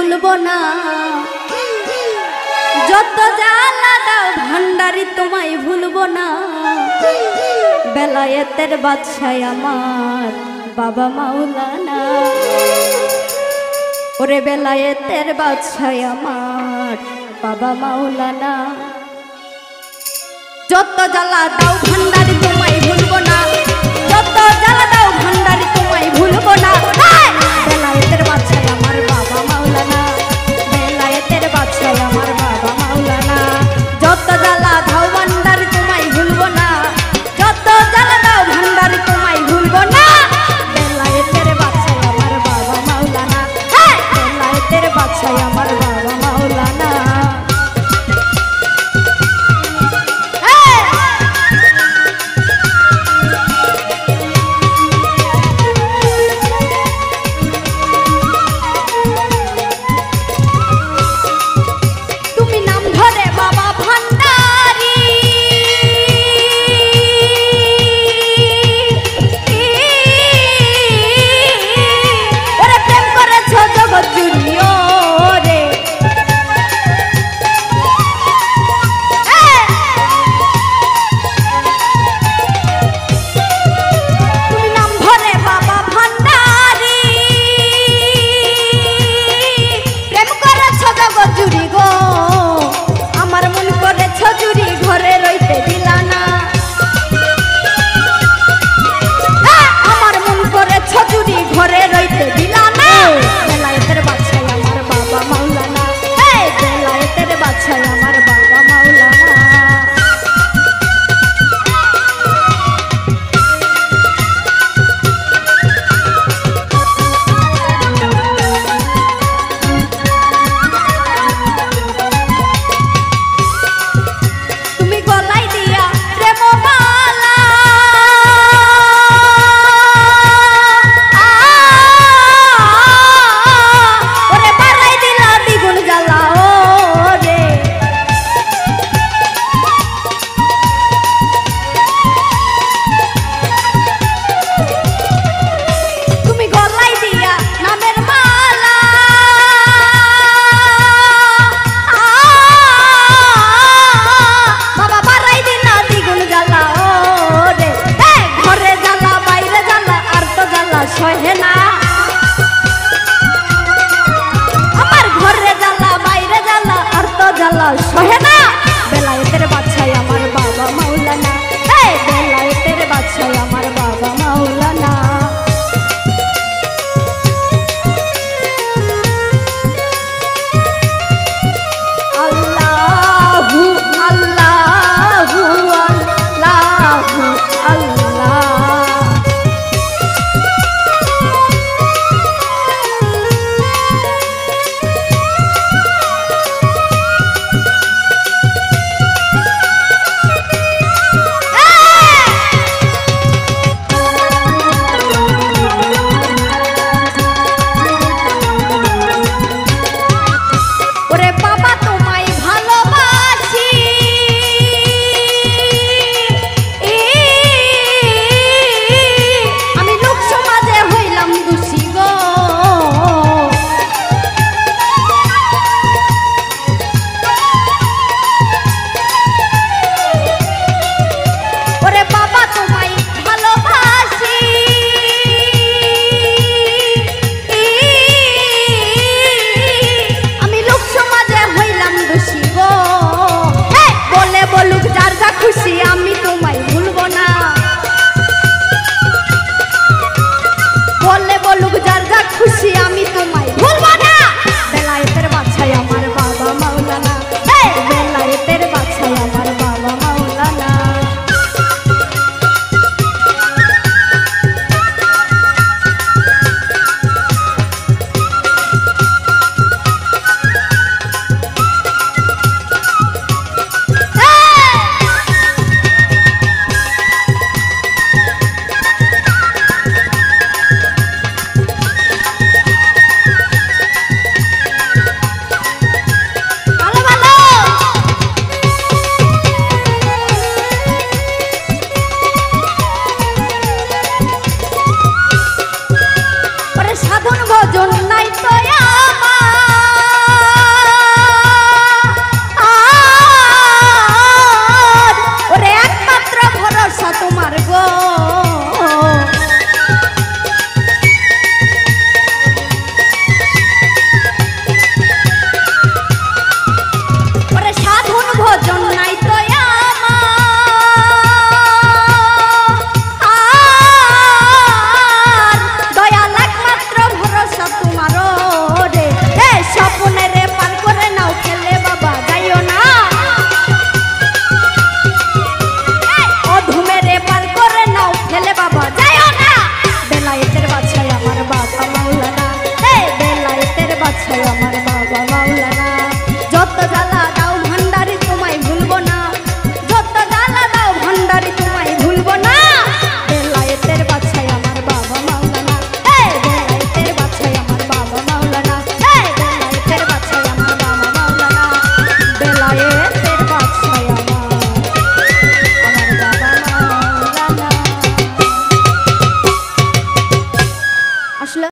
ভুলবো না, যত জ্বালা দাও ভান্ডারি তোমায় ভুলবো না। বেলায়েতের বাদশাহ আমার বাবা মাওলানা, ওরে বেলায়েতের বাদশাহ আমার বাবা মাওলানা। যত জ্বালা দাও ভান্ডারি তোমায় ভুলবো না, যত জ্বালা দাও ভান্ডারি তোমায় ভুলবো না। বেলায়েতের বাদশাহ আমার বাবা মাওলানা, বেলায়েতের বাদশাহ আমার বাবা মাওলানা। যত জ্বালা দাও ভান্ডারি তোমায় ভুলবো না, যত জ্বালা দাও ভান্ডারি তোমায় ভুলবো না। বেলায়েতের বাদশাহ আমার বাবা মাওলানা, বেলায়েতের বাদশাহ আমার বাবা মাওলানা। আমার ঘরে জ্বালা বাইরে জ্বালা আর তো জ্বালা সহে